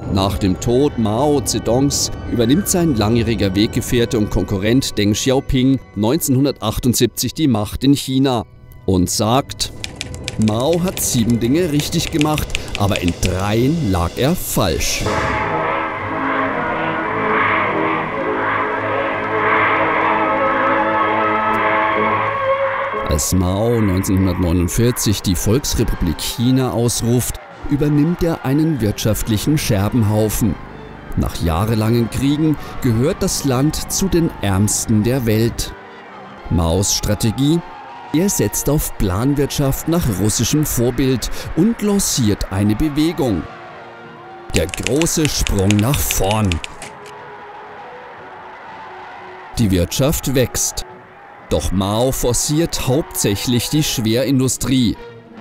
Nach dem Tod Mao Zedongs übernimmt sein langjähriger Weggefährte und Konkurrent Deng Xiaoping 1978 die Macht in China und sagt: Mao hat 7 Dinge richtig gemacht, aber in 3 lag er falsch. Als Mao 1949 die Volksrepublik China ausruft, übernimmt er einen wirtschaftlichen Scherbenhaufen. Nach jahrelangen Kriegen gehört das Land zu den ärmsten der Welt. Maos Strategie? Er setzt auf Planwirtschaft nach russischem Vorbild und lanciert eine Bewegung. Der große Sprung nach vorn. Die Wirtschaft wächst. Doch Mao forciert hauptsächlich die Schwerindustrie.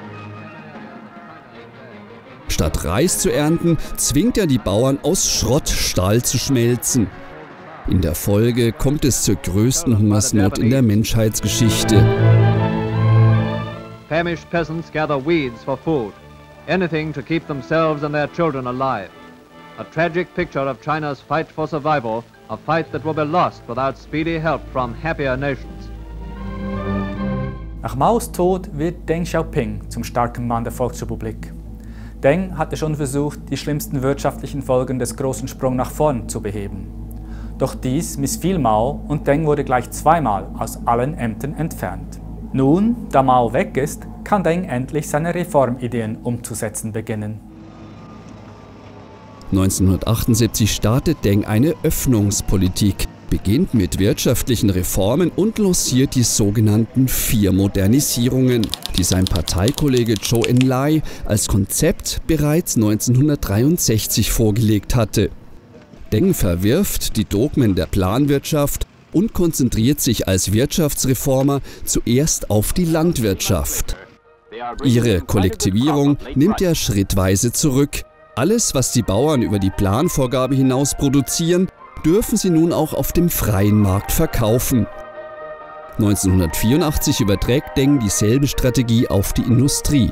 Statt Reis zu ernten, zwingt er die Bauern aus Schrott Stahl zu schmelzen. In der Folge kommt es zur größten Hungersnot in der Menschheitsgeschichte. Famished peasants gather weeds for food, anything to keep themselves and their children alive. A tragic picture of China's fight for survival, a fight that will be lost without speedy help from happier nations. Nach Maos Tod wird Deng Xiaoping zum starken Mann der Volksrepublik. Deng hatte schon versucht, die schlimmsten wirtschaftlichen Folgen des großen Sprungs nach vorn zu beheben. Doch dies missfiel Mao und Deng wurde gleich 2-mal aus allen Ämtern entfernt. Nun, da Mao weg ist, kann Deng endlich seine Reformideen umzusetzen beginnen. 1978 startet Deng eine Öffnungspolitik, beginnt mit wirtschaftlichen Reformen und lanciert die sogenannten 4 Modernisierungen, die sein Parteikollege Zhou Enlai als Konzept bereits 1963 vorgelegt hatte. Deng verwirft die Dogmen der Planwirtschaft und konzentriert sich als Wirtschaftsreformer zuerst auf die Landwirtschaft. Ihre Kollektivierung nimmt er schrittweise zurück. Alles, was die Bauern über die Planvorgabe hinaus produzieren, dürfen sie nun auch auf dem freien Markt verkaufen. 1984 überträgt Deng dieselbe Strategie auf die Industrie.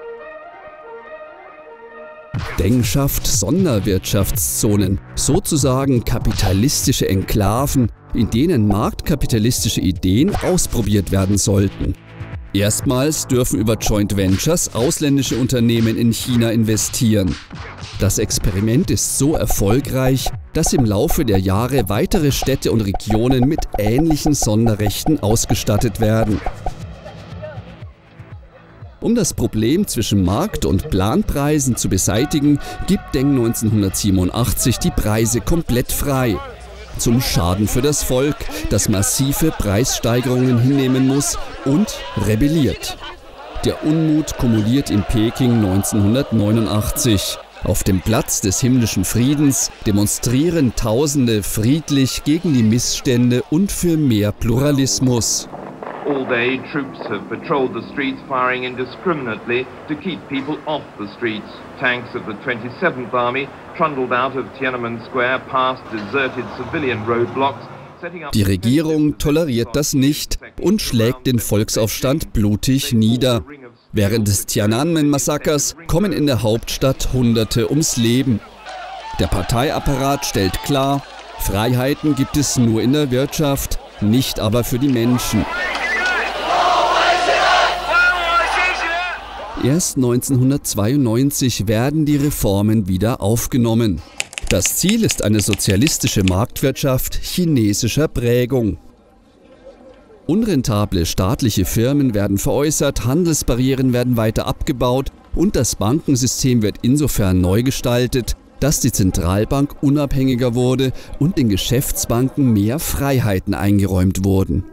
Deng schafft Sonderwirtschaftszonen, sozusagen kapitalistische Enklaven, in denen marktkapitalistische Ideen ausprobiert werden sollten. Erstmals dürfen über Joint Ventures ausländische Unternehmen in China investieren. Das Experiment ist so erfolgreich, dass im Laufe der Jahre weitere Städte und Regionen mit ähnlichen Sonderrechten ausgestattet werden. Um das Problem zwischen Markt- und Planpreisen zu beseitigen, gibt Deng 1987 die Preise komplett frei. Zum Schaden für das Volk, das massive Preissteigerungen hinnehmen muss und rebelliert. Der Unmut kumuliert in Peking 1989. Auf dem Platz des himmlischen Friedens demonstrieren Tausende friedlich gegen die Missstände und für mehr Pluralismus. All day, troops have patrolled the streets, firing indiscriminately to keep people off the streets. Tanks of the 27th Army trundled out of Tiananmen Square past deserted civilian roadblocks. Die Regierung toleriert das nicht und schlägt den Volksaufstand blutig nieder. Während des Tiananmen-Massakers kommen in der Hauptstadt Hunderte ums Leben. Der Parteiapparat stellt klar, Freiheiten gibt es nur in der Wirtschaft, nicht aber für die Menschen. Erst 1992 werden die Reformen wieder aufgenommen. Das Ziel ist eine sozialistische Marktwirtschaft chinesischer Prägung. Unrentable staatliche Firmen werden veräußert, Handelsbarrieren werden weiter abgebaut und das Bankensystem wird insofern neu gestaltet, dass die Zentralbank unabhängiger wurde und den Geschäftsbanken mehr Freiheiten eingeräumt wurden.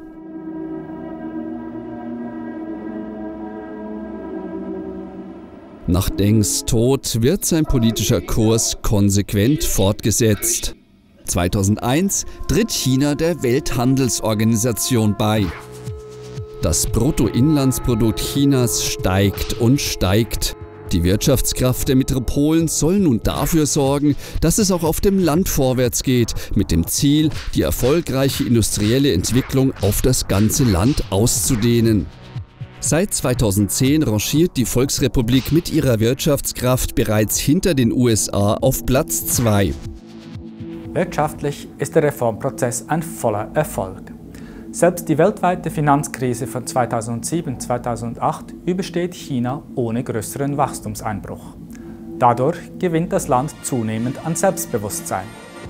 Nach Dengs Tod wird sein politischer Kurs konsequent fortgesetzt. 2001 tritt China der Welthandelsorganisation bei. Das Bruttoinlandsprodukt Chinas steigt und steigt. Die Wirtschaftskraft der Metropolen soll nun dafür sorgen, dass es auch auf dem Land vorwärts geht, mit dem Ziel, die erfolgreiche industrielle Entwicklung auf das ganze Land auszudehnen. Seit 2010 rangiert die Volksrepublik mit ihrer Wirtschaftskraft bereits hinter den USA auf Platz 2. Wirtschaftlich ist der Reformprozess ein voller Erfolg. Selbst die weltweite Finanzkrise von 2007-2008 übersteht China ohne größeren Wachstumseinbruch. Dadurch gewinnt das Land zunehmend an Selbstbewusstsein.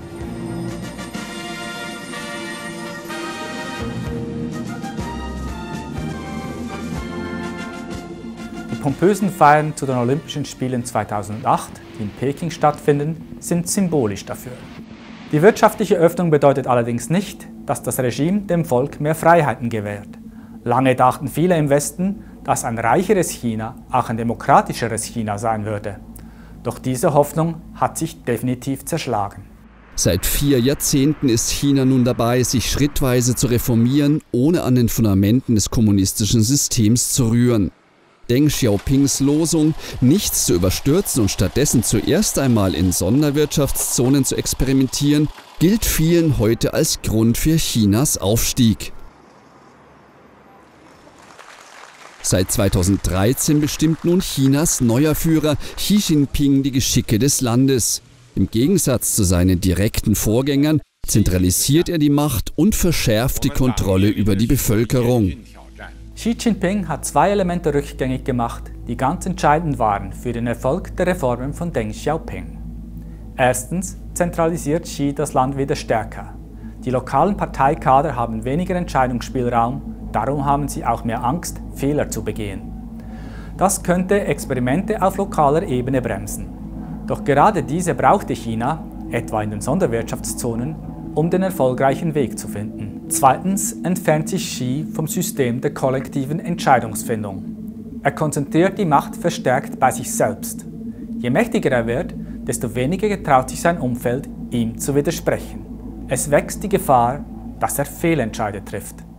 Die pompösen Feiern zu den Olympischen Spielen 2008, die in Peking stattfinden, sind symbolisch dafür. Die wirtschaftliche Öffnung bedeutet allerdings nicht, dass das Regime dem Volk mehr Freiheiten gewährt. Lange dachten viele im Westen, dass ein reicheres China auch ein demokratischeres China sein würde. Doch diese Hoffnung hat sich definitiv zerschlagen. Seit 4 Jahrzehnten ist China nun dabei, sich schrittweise zu reformieren, ohne an den Fundamenten des kommunistischen Systems zu rühren. Deng Xiaopings Losung, nichts zu überstürzen und stattdessen zuerst einmal in Sonderwirtschaftszonen zu experimentieren, gilt vielen heute als Grund für Chinas Aufstieg. Seit 2013 bestimmt nun Chinas neuer Führer Xi Jinping die Geschicke des Landes. Im Gegensatz zu seinen direkten Vorgängern zentralisiert er die Macht und verschärft die Kontrolle über die Bevölkerung. Xi Jinping hat 2 Elemente rückgängig gemacht, die ganz entscheidend waren für den Erfolg der Reformen von Deng Xiaoping. Erstens zentralisiert Xi das Land wieder stärker. Die lokalen Parteikader haben weniger Entscheidungsspielraum, darum haben sie auch mehr Angst, Fehler zu begehen. Das könnte Experimente auf lokaler Ebene bremsen. Doch gerade diese brauchte China, etwa in den Sonderwirtschaftszonen, um den erfolgreichen Weg zu finden. Zweitens entfernt sich Xi vom System der kollektiven Entscheidungsfindung. Er konzentriert die Macht verstärkt bei sich selbst. Je mächtiger er wird, desto weniger getraut sich sein Umfeld, ihm zu widersprechen. Es wächst die Gefahr, dass er Fehlentscheide trifft.